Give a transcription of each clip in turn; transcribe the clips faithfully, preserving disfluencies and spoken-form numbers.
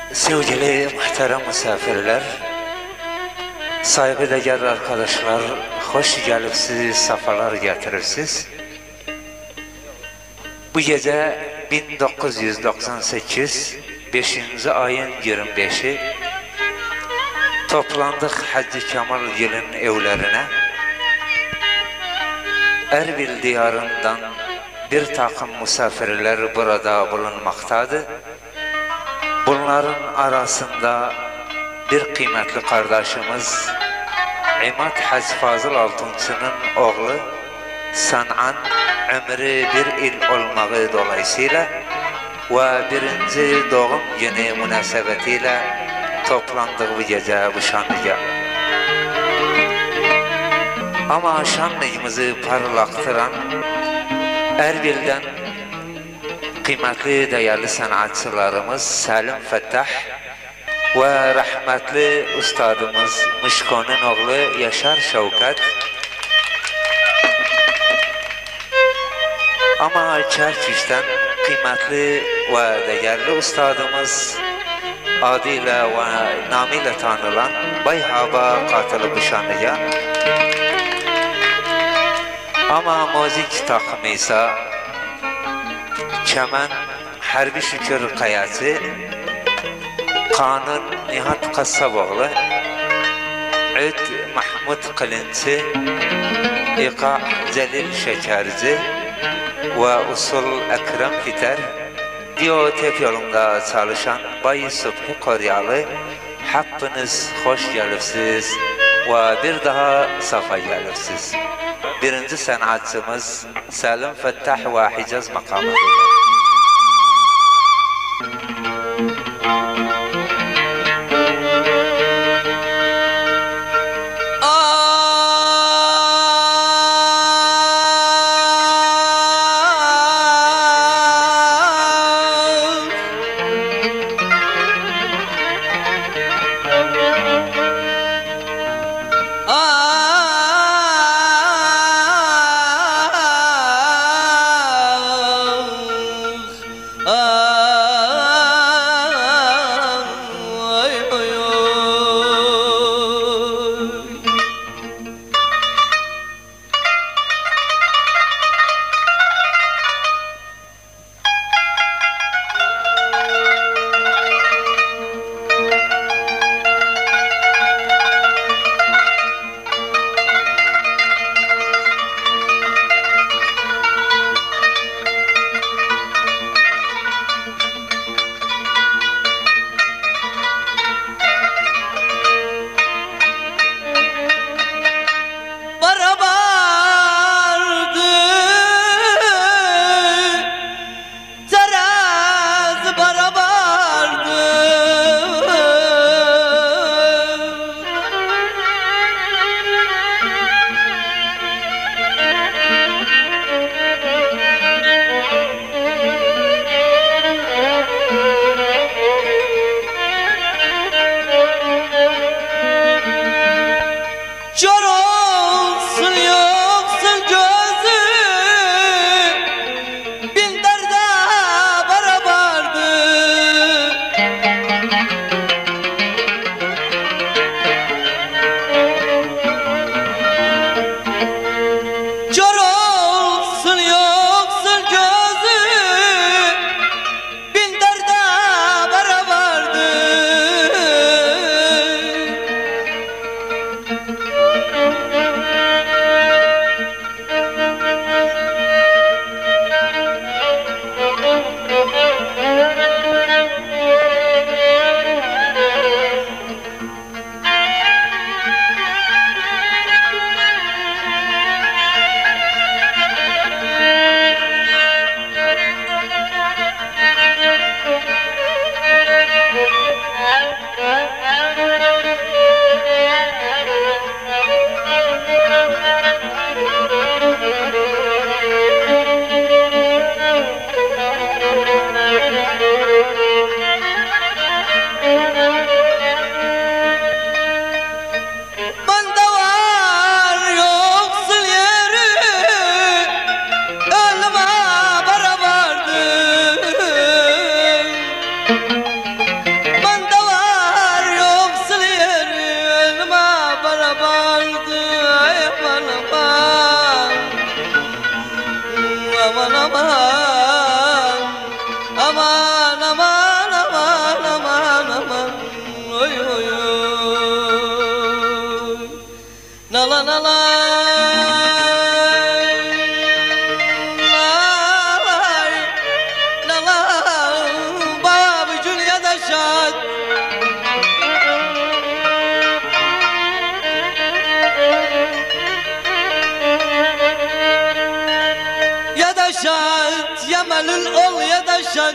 Sevgili muhterem misafirler, saygıdeğer arkadaşlar, hoş gelipsiz, safalar getiripsiz. Bu gece bin dokuz yüz doksan sekiz beşinci ayın yirmi beşi toplandık Hacı Kemal Gil'in evlerine. Erbil diyarından bir takım misafirler burada bulunmaktadır. Bunların arasında bir kıymetli kardeşimiz İmad Hacı Fazıl Altunçu'nun oğlu San'an ömrü bir il olmağı dolayısıyla ve birinci doğum günü münasebetiyle toplandık bu gece bu şanlıca. Ama şanlığımızı parlaktıran Erbil'den kıymetli değerli sanatçılarımız Salim Fettah ve rahmetli ustadımız Mışko'nun oğlu Yaşar Şevkat. Ama Çerçiş'ten kıymetli ve değerli ustadımız adıyla ve namıyla tanılan Bayhaba Katılı Bışanlı'ya. Ama müzik takımı ise Çemen Harbi Şükür Kayası, Kanun Nihat Kassaboğlu, Üd Mahmud Kılınçı, İka Celil Şekerci ve Usul Ekrem Fiter, Diyotep yolunda çalışan Bay Subhi Koryalı, hepiniz hoş gelipsiz ve bir daha safa gelipsiz. Birinci sanatçımız Salim Fettah ve Hicaz makamı.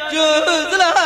gözlerim.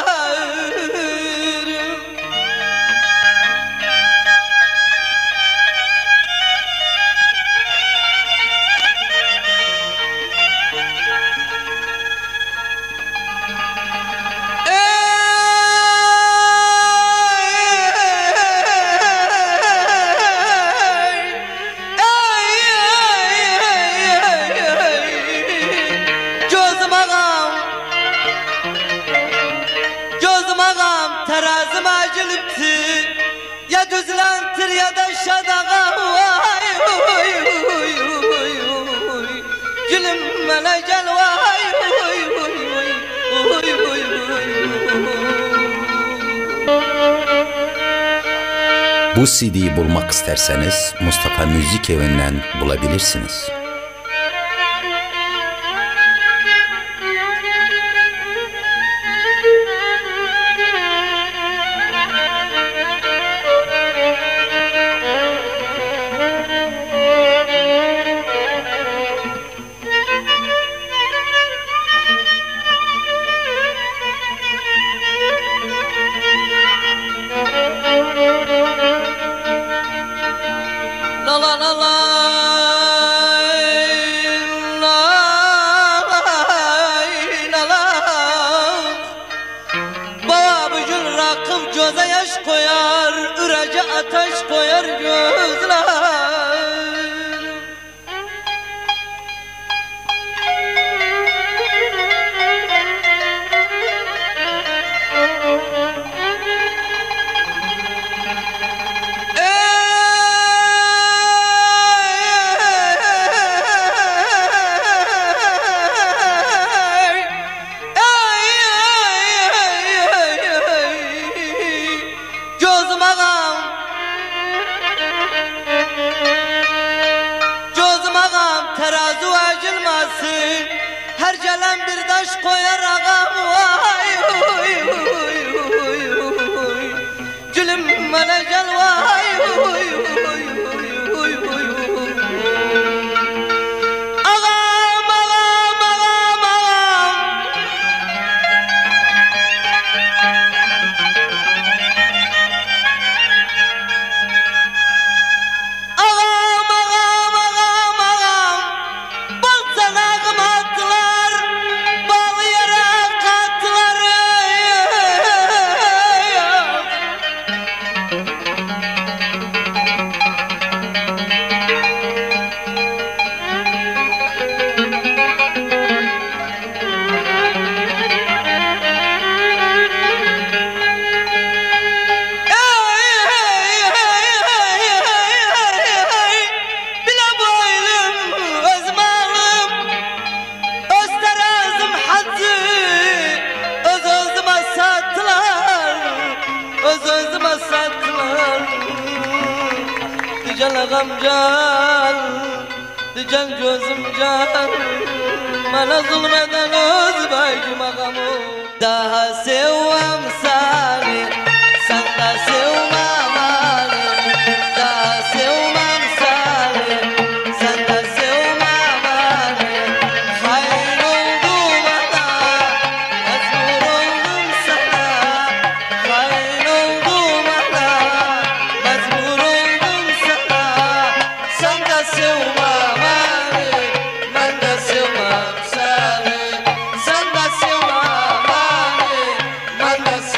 Terazim acılıptı, ya düzlentir ya da şadağa. Vay huy huy huy huy, gülüm bana gel. Vay huy huy huy huy huy. Bu C D'yi bulmak isterseniz Mustafa Müzik Evi'nden bulabilirsiniz. La la la la, la la la. Babacın rakım göze yaş koyar, ıracı ateş koyar gözler. Terazi acılmasın, her gelen bir taş koyar ağam. Vay huy huy huy huy, gülüm bana gel. Vay huy huy huy huy huy. Ağam ağam ağam ağam, ağam ağam ağam ağam. Balsanağım attılar, bal yere kattılar. Bile boylum özmalım, öz terazim hazzı, öz özüme sattılar, öz özüme sattılar. Diyeceksin ağam can, diyeceksin gözüm can, bana zulmeden öz bacım ağamı. Daha sevmem seni, sen de sevmem beni. Daha sevmem seni, sen de sevmem beni. Hayır oldum bana, mecbur oldum sana. Hayır oldum bana, mecbur oldum sana. Sen de sevmem beni, ben de sevmem seni. Sen de sevmem beni, ben de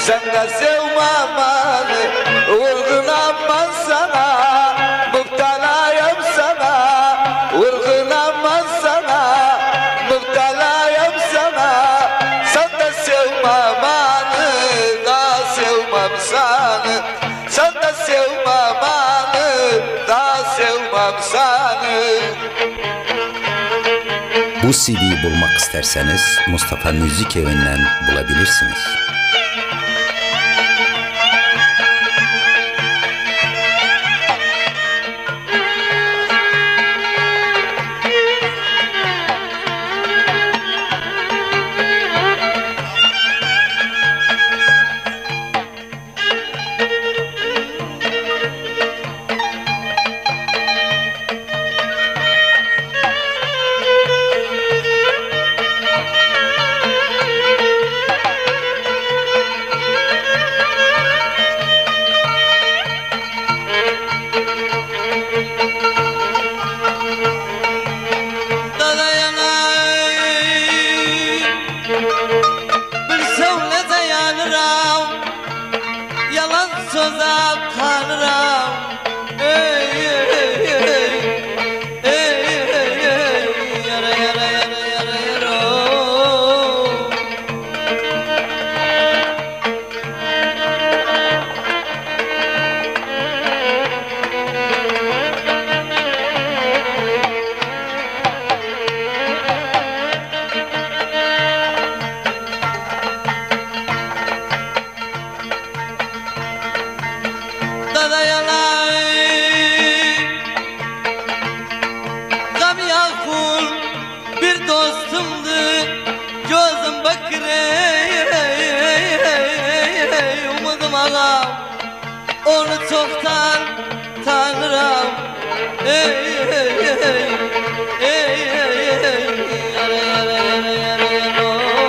sen de sevme amanı. Vurgunam ben sana, müptelayım sana. Vurgunam ben sana, müptelayım sana. Sen de sevme amanı, da sevmem seni. Sen de sevme amanı, da sevmem seni. Bu C D'yi bulmak isterseniz Mustafa Müzik Evi'nden bulabilirsiniz. Onu çoktan tanırım. Ey ey ey ey ey ey yara yara yara yara yara.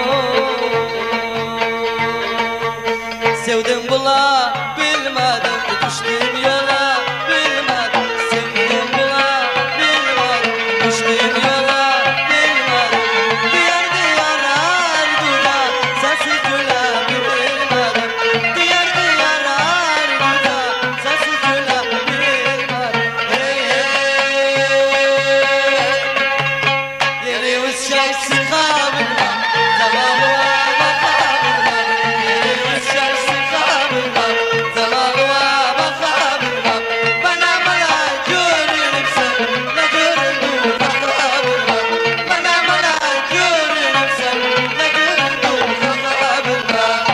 Sevdim bula bilmedim, düştüm yola bilmedim. Sevdim bula bilmedim, düştüm yola bilmedim. Diyar diyar ardura sesi güle bilmedim. Diyar diyar ardura sesi güle bilmedim. Hey hey yeri uçak sıkabilmem. Zamanı bakabilmem. Yeri uçak sıkabilmem. Zamanı bakabilmem. Bana bana görünüp sen ne göründün bakabilmem. Bana bana görünüp sen ne göründün bakabilmem.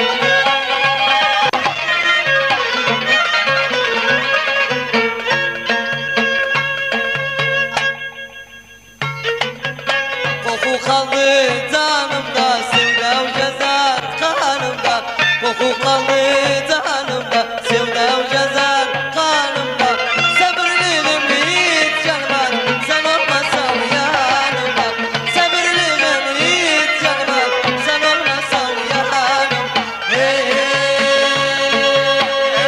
Koku kaldı canımda, sevda cezar kanımda. Koku kaldı canımda, sevda cezar kanımda. Sabırlıyım hiç canıma, sen olmasan yanımda. Sabırlıyım hiç canıma, sen olmasan yanım. Hey hey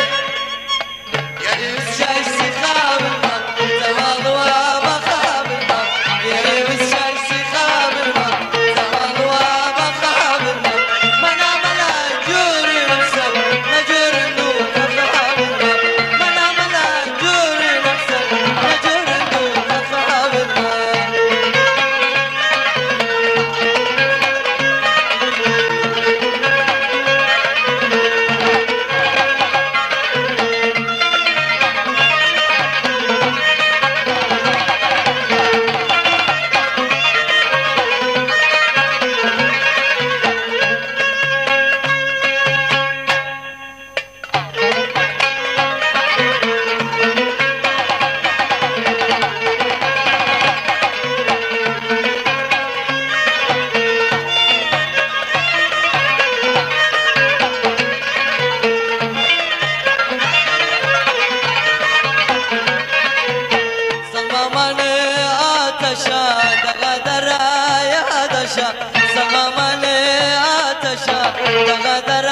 yerimiz çay sıkabilmem, zamanıma bakabilmem. Yerimiz çay sıkabilmem, zamanıma bakabilmem. Bana bana görünüp sen ne göründün bakabilmem. Bana bana görünüp sen ne göründün bakabilmem. Salmamanı ateşe, dağa daraya daşa. Salmamanı ateşe, dağa daraya